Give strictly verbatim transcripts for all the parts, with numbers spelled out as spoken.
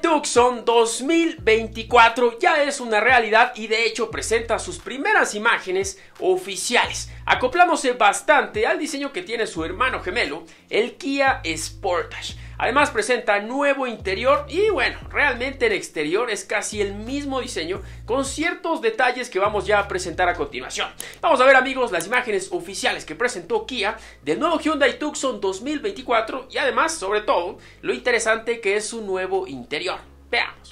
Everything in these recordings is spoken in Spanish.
Tucson dos mil veinticuatro ya es una realidad y de hecho presenta sus primeras imágenes oficiales, acoplándose bastante al diseño que tiene su hermano gemelo, el Kia Sportage. Además presenta nuevo interior y bueno, realmente el exterior es casi el mismo diseño con ciertos detalles que vamos ya a presentar a continuación. Vamos a ver, amigos, las imágenes oficiales que presentó Kia del nuevo Hyundai Tucson dos mil veinticuatro y además, sobre todo, lo interesante que es su nuevo interior. Veamos.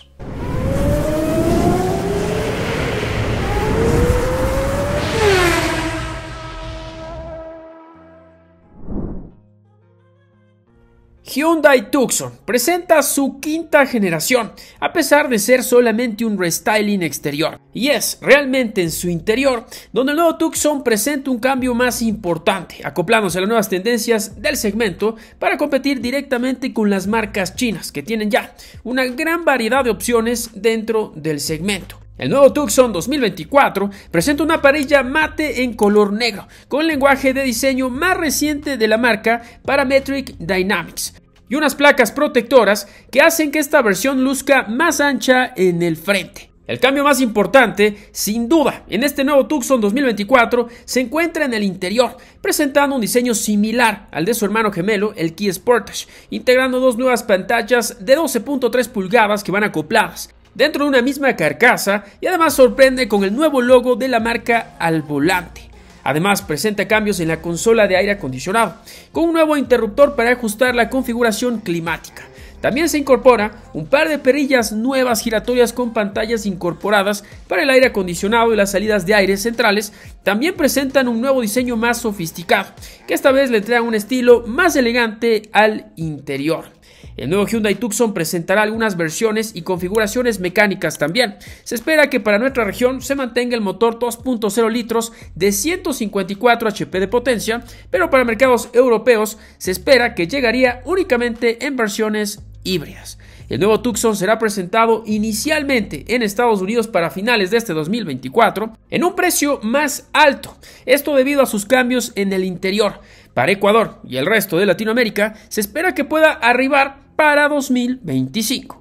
Hyundai Tucson presenta su quinta generación, a pesar de ser solamente un restyling exterior. Y es realmente en su interior donde el nuevo Tucson presenta un cambio más importante, acoplándose a las nuevas tendencias del segmento para competir directamente con las marcas chinas, que tienen ya una gran variedad de opciones dentro del segmento. El nuevo Tucson dos mil veinticuatro presenta una parrilla mate en color negro, con el lenguaje de diseño más reciente de la marca Parametric Dynamics, y unas placas protectoras que hacen que esta versión luzca más ancha en el frente. El cambio más importante, sin duda, en este nuevo Tucson dos mil veinticuatro se encuentra en el interior, presentando un diseño similar al de su hermano gemelo, el Kia Sportage, integrando dos nuevas pantallas de doce punto tres pulgadas que van acopladas dentro de una misma carcasa y además sorprende con el nuevo logo de la marca al volante. Además presenta cambios en la consola de aire acondicionado, con un nuevo interruptor para ajustar la configuración climática. También se incorpora un par de perillas nuevas giratorias con pantallas incorporadas para el aire acondicionado y las salidas de aire centrales. También presentan un nuevo diseño más sofisticado, que esta vez le trae un estilo más elegante al interior. El nuevo Hyundai Tucson presentará algunas versiones y configuraciones mecánicas también. Se espera que para nuestra región se mantenga el motor dos punto cero litros de ciento cincuenta y cuatro H P de potencia, pero para mercados europeos se espera que llegaría únicamente en versiones híbridas. El nuevo Tucson será presentado inicialmente en Estados Unidos para finales de este dos mil veinticuatro en un precio más alto, esto debido a sus cambios en el interior. Para Ecuador y el resto de Latinoamérica se espera que pueda arribar para dos mil veinticinco.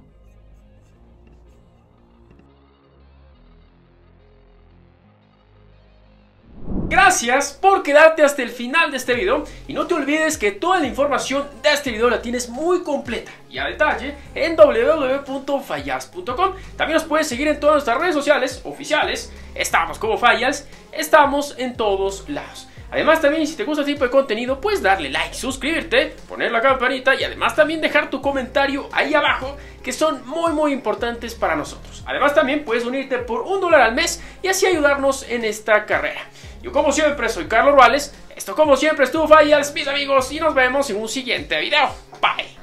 Gracias por quedarte hasta el final de este video y no te olvides que toda la información de este video la tienes muy completa y a detalle en w w w punto fallas punto com. También nos puedes seguir en todas nuestras redes sociales oficiales, estamos como Fallas, estamos en todos lados. Además también, si te gusta este tipo de contenido, puedes darle like, suscribirte, poner la campanita y además también dejar tu comentario ahí abajo, que son muy muy importantes para nosotros. Además también puedes unirte por un dólar al mes y así ayudarnos en esta carrera. Yo como siempre soy Carlos Ruales, esto como siempre estuvo Fallas, mis amigos, y nos vemos en un siguiente video. Bye.